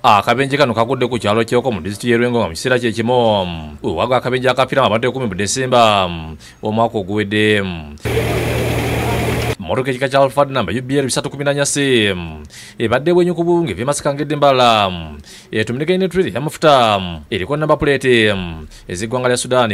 Akabenje kano kagudde ku kyalo ky'oko mu disitulikiti y'e Lwengo nga mu kiseera kyekimu waga akabenje akapiira abantu 10 mu Desemba omwaka oguwedde. Motoka ekika kya Alfa namba UBR 314 ebadde bwenyu ku bunge vyemasakangedde mbala etumirika ine trade y'amafuta eriko namba plate eziggwanga lya Sudan.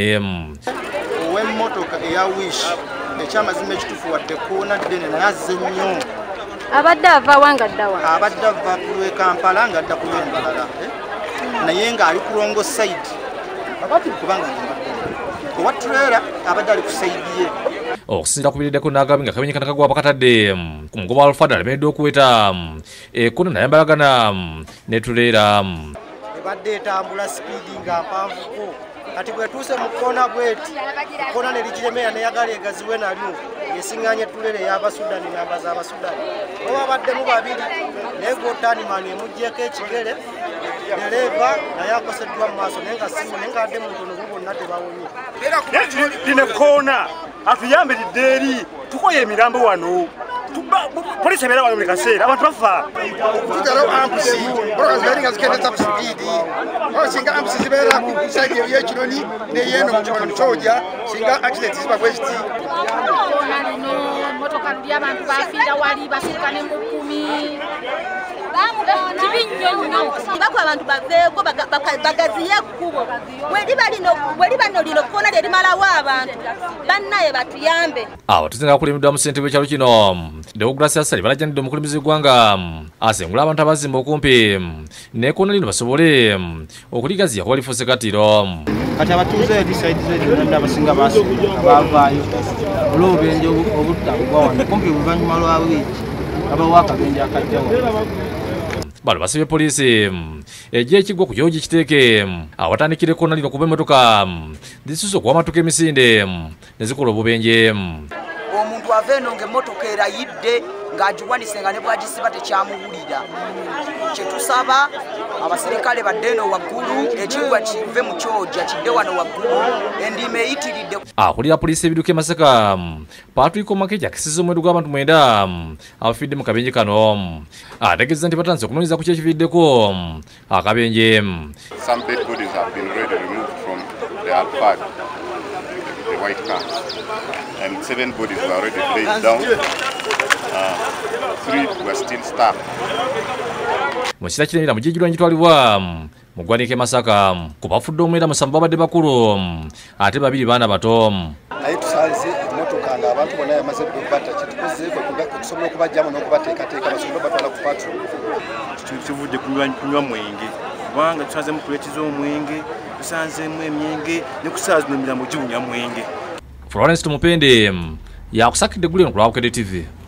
Motoka eya Wish ekyamazima ekitufu wadde koona ddene naye azze nnyo. Abadde ava wanga ddawa? Abadde ava ku lw'e Kampala ng'adda ku lw'Embalala naye ng'ali ku Longo side kubanga owa trailer abadde ali ku side ye. Okusinziira ku biddeko n'agambye nga akabenje kano kagwa pakatadde ku mugoba Alfred alemereddwa okuweta ekkono naye mbalagana ne trailer ebadde etambula sipiidi nga mpanvuko kati bwetuuse mu koona bweti koona ne ligiremera neyagala egaziwe nalyo yesiŋŋaanye ettulere ey'Abasudani namba z'Abasudani oba baddemu babiri naye gotaanimaani emuggyeko ekigere dereva naye akoseddwa mu maaso naye nga simu naye nga adde mu ntono bo bonna tebawonye. Lino koona atuyambiridde eri tukoye emirambo wano polisi ebeera wano buli kaseera abantu bafa okututerawo ambusi boloka zibeeri nga zikendeza ku sipiidi singa ambusi zibeera ku saidi y'ekinoni neyeeno mu kyoja singa accident ziba bwe kiti. Lino motoka luli abantu bafiira wali basukka ne mu 10 kibi nnyo nnyo bakuba abantu baveeko bagaziye ekkubo bwe liba nno lino koona lye limalawo abantu bannaye batuyambe. Abatuuze nga bakulembeddwa mu ssentebe w'ekyalo kino Deogratias Sali balajjanidde omukulembeze w'eggwanga asengula abantu abazimba okumpi n'ekkoona lino basobole okuligaziya kuba lifuuse katiro. Kati abatuuze eri saidi zonna abasinga baavaayo olw'obubenje obutagwa wano kumpi oluvannyuma lwa wiiki abawo akabenje akajjawo. Bano basabye poliisi ejja ekiggwa ku kyogi kiteeke awatandikira ekkoona lino kuba emmotoka zisusse okuwa amatuka emisinde ne zikola obubenje. Omuntu ava eno ng'emmotoka erayidde ng'agiwanise nga ne bw'agisiba tekyamuwulira. Kye tusaba abaserikale badde eno waggulu ekiggwa kive mu kyoja kidde wano waggulu endiima eyitiridde. Akulira poliisi ebiduka e Masaka Patrick Omakeja akisizza omwendo gw'abantu 9 abafidde mu kabenje kano ategeeza nti batanze okunoonyeza ku kyekiviiriddeko akabenje. Some dead bodies have been already removed from the Alfad, the white car, and 7 bodies were already laid down. 3 were still stuck. Mu kiseera kiremera mu jjijjirwa gitwalibwa mu ggwanika e Masaka ku bafudde omwenda 7 babadde bakulu ate 2 baana bato. Naye tusanze emmotoka ng'abantu bonna yamaze okubatta kitukozeeko tusobola okubajjamu n'okubateekateeka basobole batwala ku patro. Kivudde kunywa mwenge kubanga tusanzemu puleeti z'omwenge tusanzemu emyenge ne kusaaza n'emirambo giwunya mwenge. Florence Tumupende yakusakidde Guleno ku Lwabukedde TV.